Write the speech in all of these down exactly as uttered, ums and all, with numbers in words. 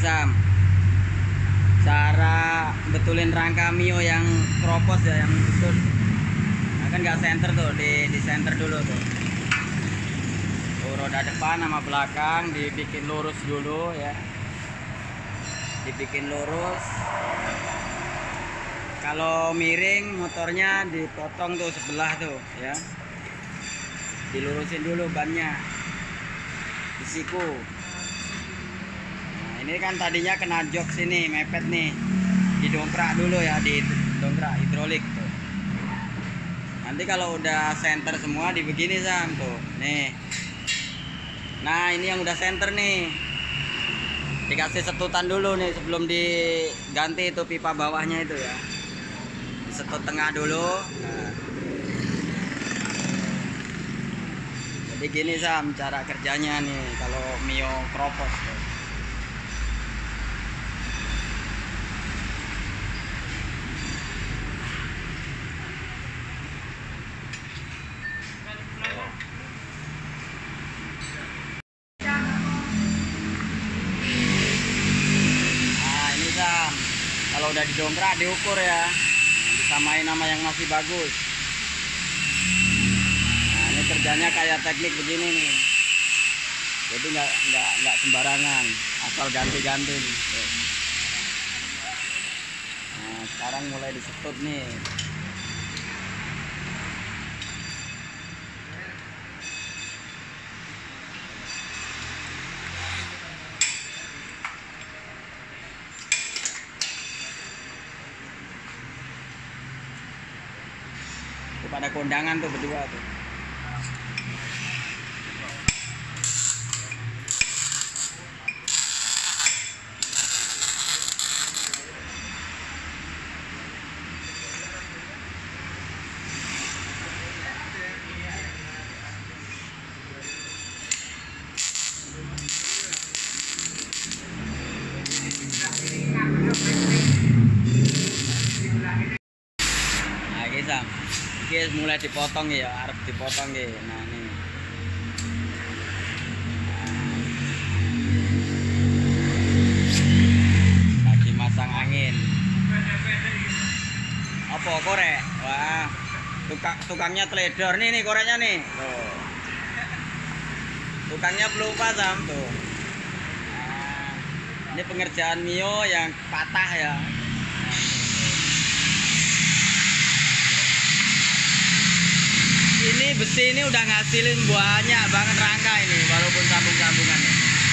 Sam, cara betulin rangka Mio yang kropos ya, yang betul. Nah, kan nggak center tuh, di, di center dulu tuh. Tuh, roda depan sama belakang dibikin lurus dulu ya. Dibikin lurus. Kalau miring motornya dipotong tuh sebelah tuh ya. Dilurusin dulu bannya. Disiku. Ini kan tadinya kena jok sini, mepet nih. Didongkrak dulu ya, didongkrak hidrolik tuh. Nanti kalau udah center semua dibegini Sam tuh. Nih. Nah, ini yang udah center nih. Dikasih setutan dulu nih sebelum diganti itu pipa bawahnya itu ya. Disetut tengah dulu. Nah. Jadi gini Sam cara kerjanya nih kalau Mio kropos tuh. Kalau udah didongkrak diukur ya, disamain sama yang masih bagus. Nah, ini kerjanya kayak teknik begini nih, jadi nggak nggak nggak sembarangan, asal ganti-ganti. Nah, sekarang mulai disetut nih. Pada kondangan tuh berdua tuh. Nah, kisah. Oke, mulai dipotong ya, harus dipotong ya. Nah, ini. Nah. Lagi masang angin. Apa korek? Wah, tukang tukangnya teledor nih nih koreknya nih. Tuh. Tukangnya pelupa Sam tuh. Nah, ini pengerjaan Mio yang patah ya. Ini besi ini udah ngasilin banyak banget rangka ini walaupun sambung-sambungannya.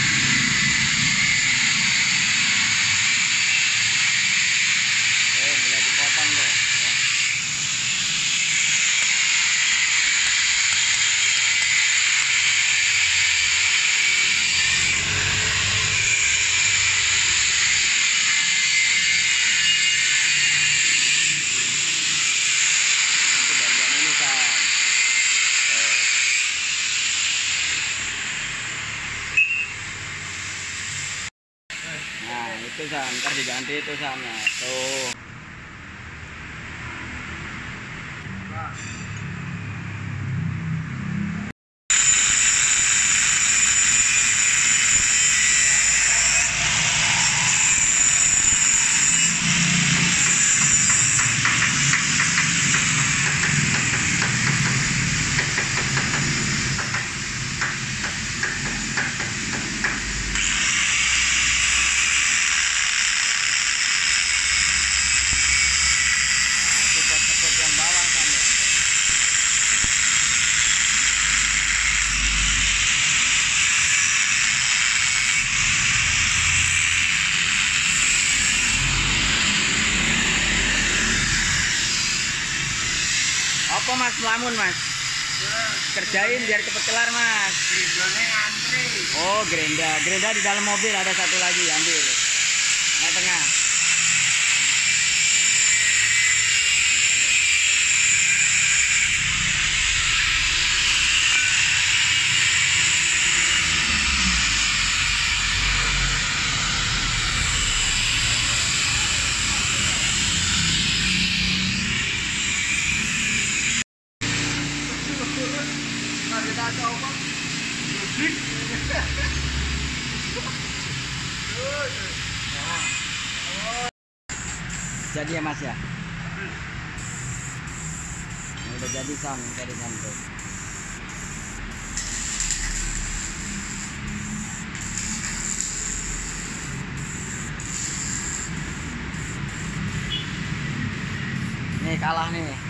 Oh, mulai dipotong tuh. Nah, itu Sam, ntar diganti itu Sam ya. Tuh. Apa Mas melamun Mas? Kerjain biar cepet kelar Mas. Grendanya ngantri. Oh, gerenda. Gerenda di dalam mobil ada satu lagi, ambil. Naik tengah. Kita coba. Jadi ya Mas ya. Ini udah jadi sam jaringan tuh. Nih kalah nih.